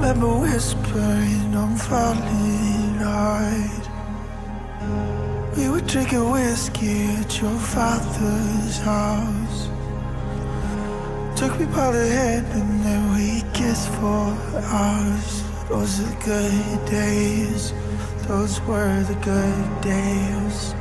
remember whispering I'm falling hard. We were drinking whiskey at your father's house. Took me by the hand and then we kissed for hours. Those are the good days. Those were the good days.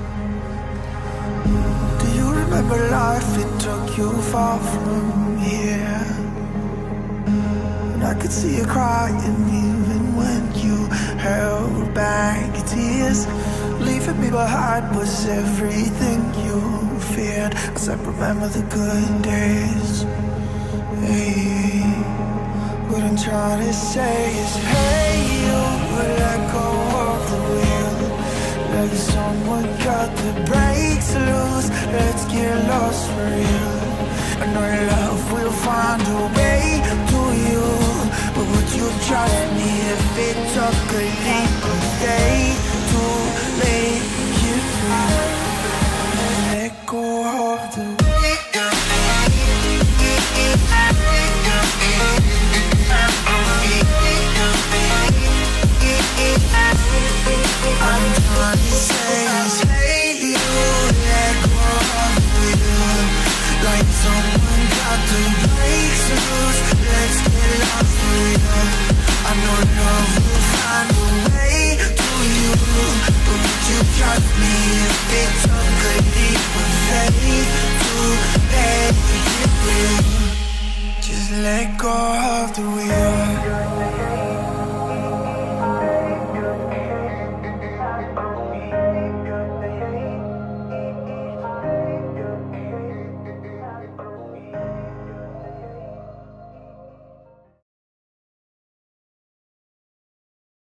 Do you remember life? It took you far from here. And I could see you crying even when you held back your tears. Leaving me behind was everything you feared. 'Cause I remember the good days. Hey, what I'm trying to say is, hey, you let go of the wheel. Like someone got the brakes loose. Let's get lost for real. I know love will find a way to you. But would you trust me if it took a leap of faith to make you free? Let go of the I'm trying to say is, hey, you let go of the wheel. Like someone got the brakes loose. Let's get lost for real. I know love will find a way to you. But would you trust me if it took a leap of faith to make it real? Just let go of the wheel.